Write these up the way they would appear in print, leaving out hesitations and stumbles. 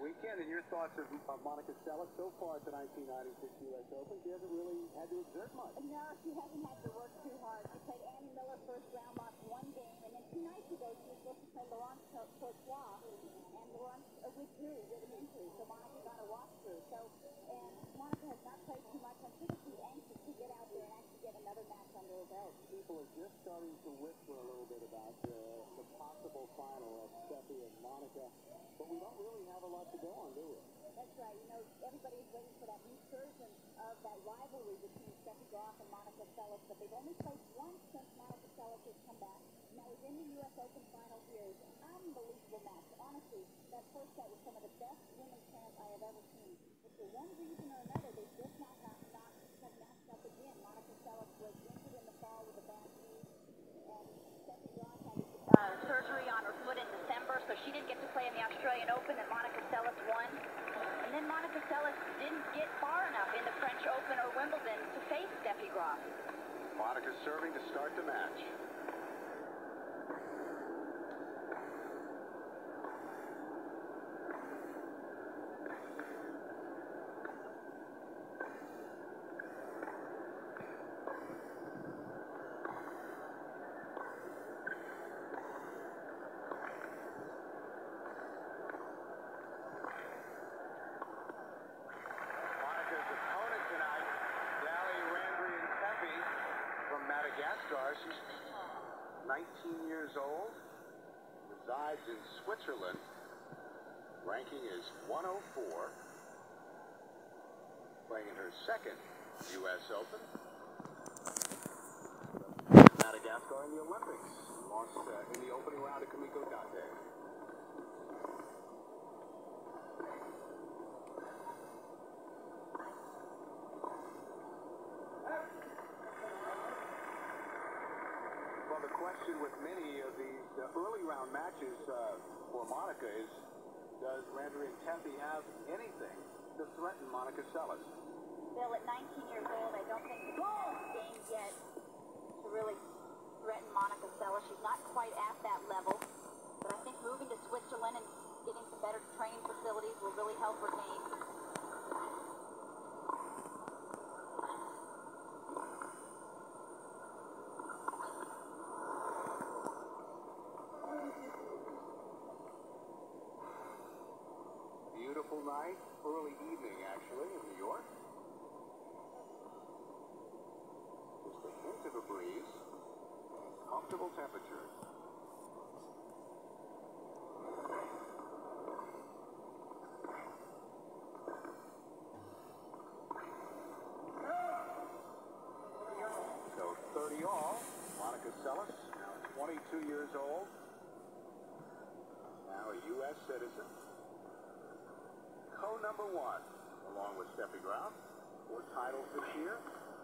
weekend, and your thoughts of Monica Seles so far at the 1996 U.S. Open? She hasn't really had to exert much. No, she hasn't had to work too hard. She played Annie Miller first round, lost one game, and then 2 nights ago she was supposed to play Laurence Courtois, and Laurence withdrew with an injury, so Monica got a walkthrough. And Monica has not played too much. I'm sure that she's anxious to get out there and actually get another match under her belt. People are just starting to whisper a little bit about the possible final of Steffi and Monica, but we don't really have a lot to go on, do we? That's right. You know, everybody's waiting for that resurgence of that rivalry between Steffi Graf and Monica Seles, but they've only played once since Monica Seles has come back, and that was in the U.S. Open final here. It was an unbelievable match. Honestly, that first set was some of the best women's tennis I have ever seen. But for one reason or another, they just not have matched up again. Monica Seles was injured in the fall with a bad knee, and Steffi Graf had surgery on her foot in December, so she didn't get to play in the Australian Open, and Monica Seles won. And then Monica Seles didn't get far enough in the French Open or Wimbledon to face Steffi Graf. Monica serving to start the match. Madagascar. She's 19 years old, resides in Switzerland. Ranking is 104. Playing in her second U.S. Open. Madagascar in the Olympics. Lost in the opening round to Kamiko Date. The question with many of these early round matches for Monica is, does Randriantefy have anything to threaten Monica Seles? Bill, at 19 years old, I don't think the game yet to really threaten Monica Seles. She's not quite at that level, but I think moving to Switzerland and getting some better training facilities will really help her game. Beautiful night, early evening actually in New York. Just a hint of a breeze, comfortable temperatures. So 30 all, Monica Seles, now 22 years old, now a U.S. citizen. Co-number 1, along with Steffi Graf, 4 titles this year.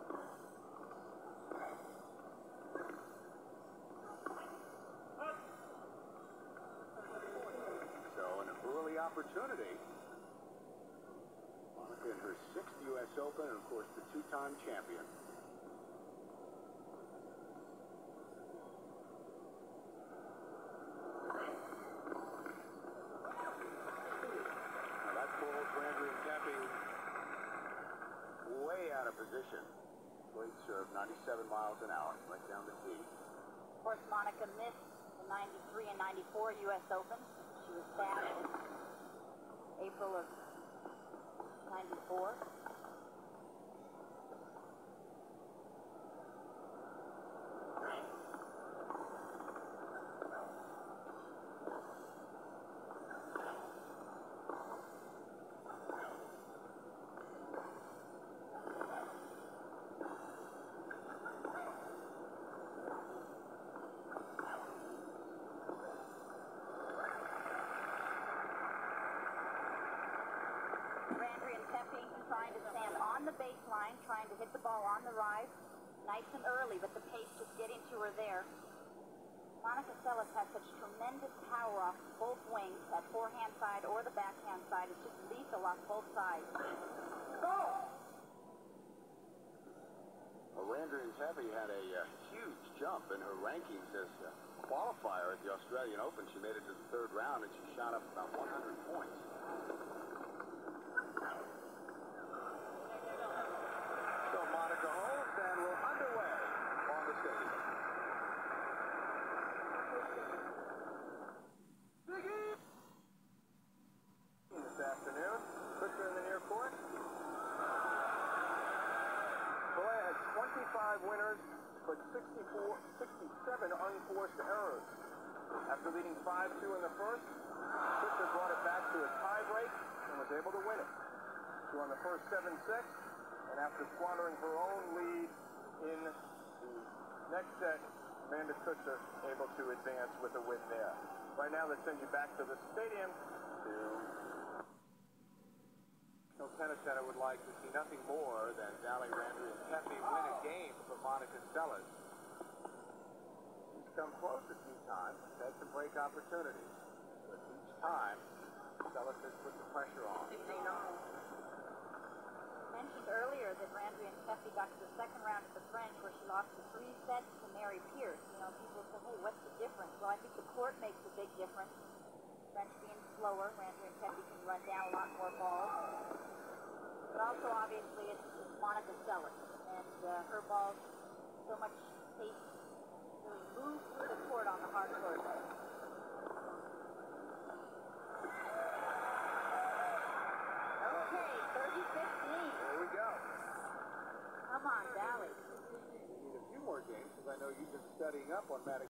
So an early opportunity. Monica in her 6th U.S. Open, and of course the 2-time champion. Randriantefy way out of position. Great serve, 97 miles an hour, right down the tee. Of course, Monica missed the 93 and 94 U.S. Open. She was back in April of 94. Randriantefy trying to stand on the baseline, trying to hit the ball on the rise, nice and early, but the pace just getting to her there. Monica Seles has such tremendous power off both wings, that forehand side or the backhand side. It's just lethal off both sides. Go! Well, Randriantefy had a huge jump in her rankings as a qualifier at the Australian Open. She made it to the 3rd round, and she shot up about 100 points. 67 unforced errors. After leading 5-2 in the first, Fischer brought it back to a tiebreak and was able to win it. She won the first 7-6, and after squandering her own lead in the next set, Amanda Fischer able to advance with a win there. Right now, let's send you back to the stadium to... The Tennis Center would like to see nothing more than Randriantefy win a game for Monica Seles. She's come close a few times, had some break opportunities, but each time, Seles has put the pressure on. Mentioned earlier that Randriantefy got to the second round of the French where she lost the 3 sets to Mary Pierce. You know, people say, hey, what's the difference? Well, I think the court makes a big difference. French being slower, Randriantefy can run down a lot more balls. But also, obviously, it's Monica Seles, and her balls, so much pace, really move through the court on the hard court. Okay, 30-15. There we go. Come on, Dally. We need a few more games, because I know you've been studying up on Madagascar.